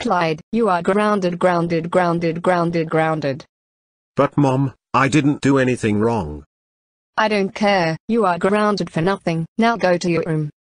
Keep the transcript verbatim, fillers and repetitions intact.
Clyde, you are grounded, grounded, grounded, grounded, grounded. But Mom, I didn't do anything wrong. I don't care, you are grounded for nothing. Now go to your room.